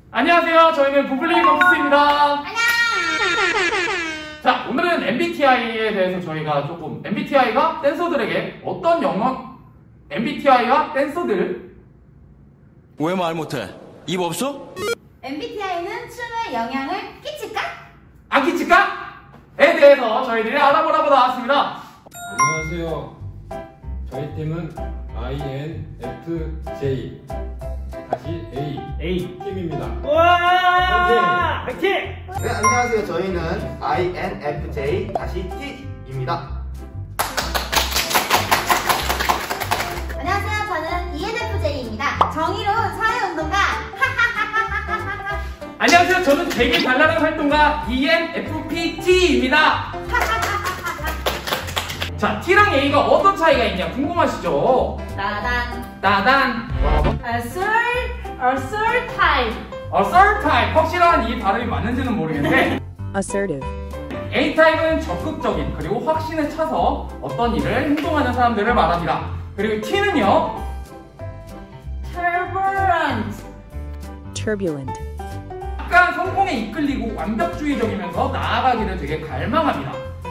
안녕하세요. 저희는 부블리 검수스입니다. 자, 오늘은 MBTI에 대해서 저희가 조금 MBTI가 댄서들에게 어떤 영향, MBTI와 댄서들 왜 말 못해? 입 없어? MBTI는 춤에 영향을 끼칠까? 안 끼칠까?에 대해서 저희들이 알아보라고 나왔습니다. 안녕하세요. 저희 팀은 INFJ 다시 A 팀입니다. 와! 화이팅! 네, 안녕하세요. 저희는 INFJ 다시 T입니다. 안녕하세요. 저는 ENFJ입니다. 정의로운 사회운동가. 안녕하세요. 저는 되게 발랄한 활동가 ENFPT입니다. 자, T랑 A가 어떤 차이가 있냐 궁금하시죠? 따단 Assertive. Assertive 확실한 이 발음이 맞는지는 모르겠는데 assertive, A타입은 적극적인 그리고 확신에 차서 어떤 일을 행동하는 사람들을 말합니다. 그리고 T는요 turbulent, 약간 성공에 이끌리고 완벽주의적이면서 나아가기를 되게 갈망합니다.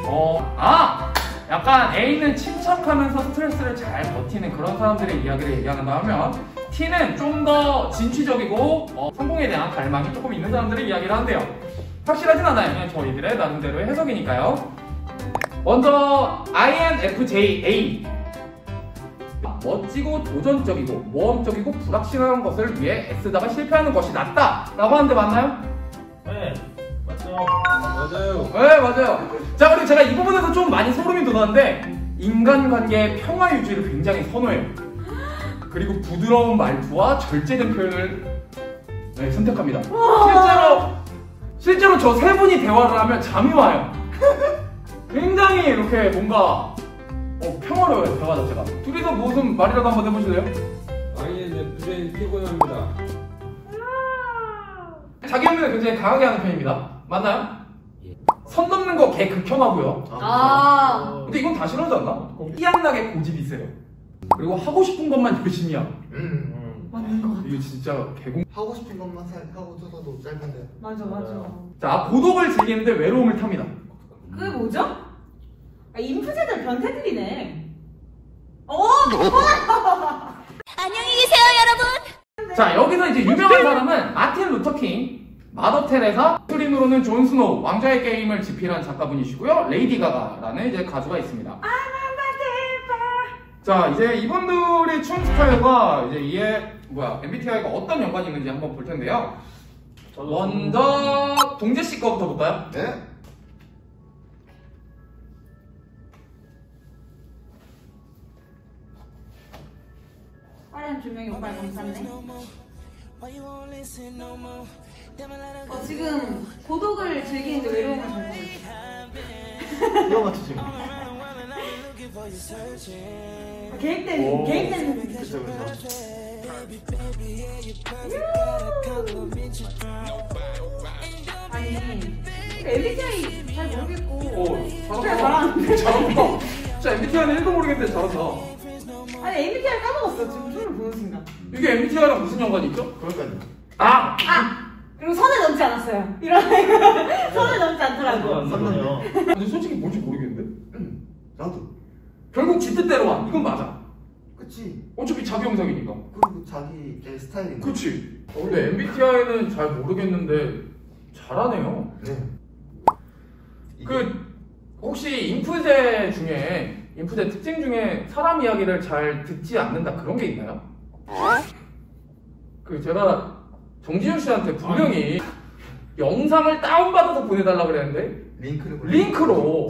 약간 A는 침착하면서 스트레스를 잘 버티는 그런 사람들의 이야기를 얘기하는가 하면 T는 좀 더 진취적이고 성공에 대한 갈망이 조금 있는 사람들의 이야기를 한대요. 확실하진 않아요. 그냥 저희들의 나름대로의 해석이니까요. 먼저 INFJ 멋지고 도전적이고 모험적이고 불확실한 것을 위해 애쓰다가 실패하는 것이 낫다 라고 하는데 맞나요? 네, 맞아요. 네, 맞아요. 자, 그리고 제가 이 부분에서 좀 많이 소름이 돋았는데 인간관계의 평화 유지를 굉장히 선호해요. 그리고 부드러운 말투와 절제된 표현을 선택합니다. 실제로 저 세 분이 대화를 하면 잠이 와요. 굉장히 이렇게 뭔가 평화로워요, 대화 자체가. 둘이서 무슨 말이라도 한번 해보실래요? INFJ 피곤합니다. 자기 연민을 굉장히 강하게 하는 편입니다. 맞나요? 선 넘는 거 개 극혐하고요. 근데 이건 다 싫어하지 않나? 삐약나게 고집이 세요. 그리고 하고 싶은 것만 열심히 하고. 맞는 것 같아. 이거 진짜 개공. 하고 싶은 것만 하고 서도 짧은데. 맞아. 자, 고독을 즐기는데 외로움을 탑니다. 그게 뭐죠? 인프제들 변태들이네. 안녕히 계세요, 여러분. 자, 여기서 이제 유명한 사람은 마틴 루터 킹, 마더 테레사, 트린으로는 존 스노우, 왕좌의 게임을 집필한 작가분이시고요. 레이디 가가라는 이제 가수가 있습니다. 자, 이제 이분들의 춤 스타일과 이제 MBTI가 어떤 연관이 있는지 한번 볼 텐데요. 먼저 동재 씨 거부터 볼까요? 네. 화려한 조명이 오빠를 감쌌네. 지금 고독을 즐기는데 외로움을 즐기고 있어. 이거 맞추지. 계획된 그쵸. 아니 MBTI 잘 모르겠고 잘한다. 잘한다. 진짜 MBTI는 1도 모르겠는데 잘한다. 아니 MBTI 까먹었어 지금 춤을 보는 순간. 이게 MBTI랑 무슨 연관이 있죠? 그러니까요. 그리고 선을 넘지 않았어요. 이런 선을 넘지 않더라고. 근데 솔직히 뭔지 모르겠는데? 나도. 결국 지 뜻대로 와. 이건 맞아. 그치. 어차피 자기 영상이니까. 그리고 자기의 스타일인데. 그치. 근데 MBTI는 잘 모르겠는데 잘하네요. 네. 혹시 인프제 특징 중에 사람 이야기를 잘 듣지 않는다 그런 게 있나요? 제가 정지윤 씨한테 분명히 영상을 다운받아서 보내달라고 그랬는데 링크로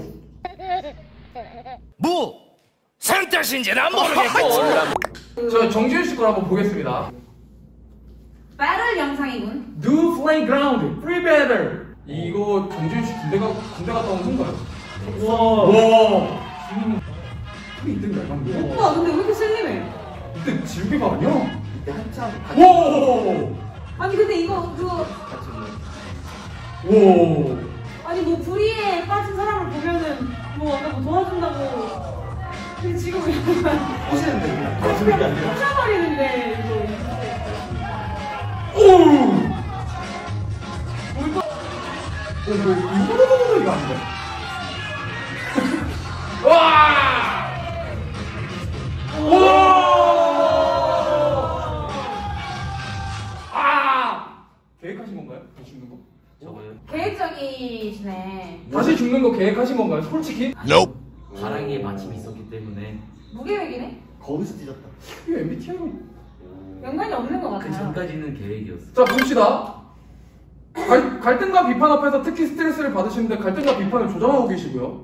뭐? 상 뜻인지는 모르겠고. 저 정지윤 씨 걸 한번 보겠습니다. 배럴 영상이군. New Playground, Free Battle. 이거 정지윤 씨 군대 갔다 온 건가요? 와. 이때인가 방금? 오빠 근데 왜 이렇게 슬림해? 이때 지우개가 아니야? 이때 한참 와. 아니 근데 이거 그거 같이 와. 아니 뭐 불의에 빠진 사람을 보면은 뭐 아까 뭐 도와준다고. 근데 지금 하시는데 그냥. 부셔버리는데 이거. 오! 이거 아닌데? 와! 오! 아! 계획하신 건가요? 다시 죽는 거? 저거요? 계획적이시네. 다시 죽는 거 계획하신 건가요? 솔직히? 바라기에 마침이 있었기 때문에 무계획이네? 거기서 찢었다. 이게 MBTI가 연관이 없는 것 그 같아요. 전까지는 계획이었어. 자 봅시다. 갈등과 비판 앞에서 특히 스트레스를 받으시는데 갈등과 비판을 조장하고 계시고요.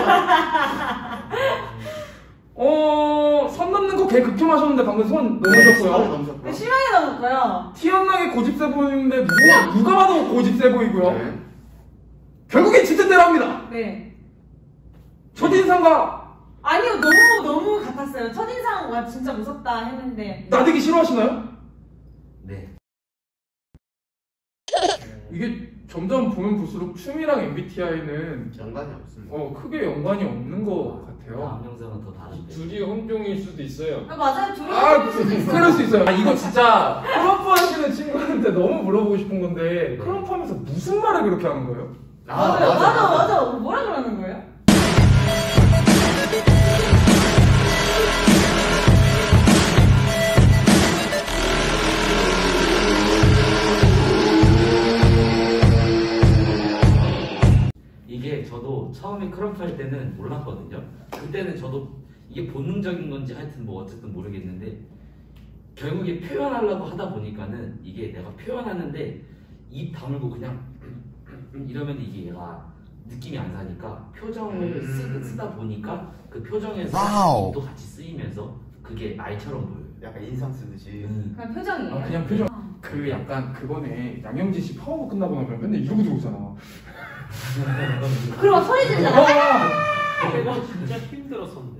선 넘는 거 개 극혐하셨는데 방금 손 넘으셨고요. 넘으셨고요. 심하게 나왔고요. 티 안 나게 고집세 보이는데 누가 봐도 고집세 보이고요. 네. 결국엔 짓대로 합니다. 네. 첫인상과 아니요, 너무 같았어요. 첫인상 와 진짜 무섭다 했는데. 나대기 싫어하시나요? 네. 이게 점점 보면 볼수록 춤이랑 MBTI는 연관이 없습니다. 크게 연관이 없는 것 같아요. 암명상은 더 다른데. 둘이 혼종일 수도 있어요. 맞아요, 둘이 아, 수도 있어요. 그럴 수 있어요. 이거 진짜 크럼프 하시는 친구한테 너무 물어보고 싶은 건데 크럼프 하면서 무슨 말을 그렇게 하는 거예요? 맞아. 뭐라 그러는 거예요? 이게 저도 처음에 크럼프 할 때는 몰랐거든요. 그때는 저도 이게 본능적인 건지 하여튼 뭐 어쨌든 모르겠는데 결국에 표현하려고 하다 보니까는 이게 내가 표현하는데 입 다물고 그냥 이러면 이게 얘가 느낌이 안 사니까 표정을 쓰다 보니까 그 표정에서 와우. 입도 같이 쓰이면서 그게 말처럼 보여요. 약간 인상 쓰듯이. 그냥 표정이에요. 그냥 표정. 그 약간 그거네. 양영진 씨 파워가 끝나고 나면 맨날 이러고 들어오잖아. 그리고 소리 지르잖아. 내가 진짜 힘들었었는데.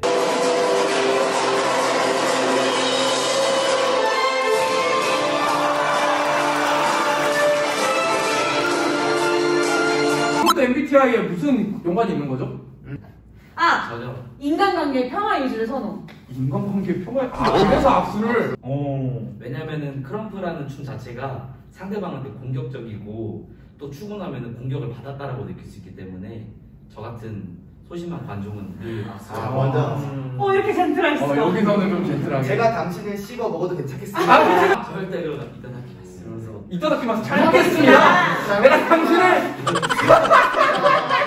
그것도 MBTI에 무슨 연관이 있는 거죠? 아, 전혀. 인간관계 평화 유지를 선호. 인간관계 평화. 그래서 악수를. 왜냐면은 크럼프라는 춤 자체가 상대방한테 공격적이고 또 추고 나면은 공격을 받았다라고 느낄 수 있기 때문에 저 같은 소심한 관중은 늘 악수를 하고 먼저. 이렇게 젠틀할 수가. 여기서는 좀 젠틀하게. 제가 당신을 씹어 먹어도 괜찮겠습니다. 절대로 이따다키 마스. 이따다키마스 잘 먹겠습니다. 내가 당신을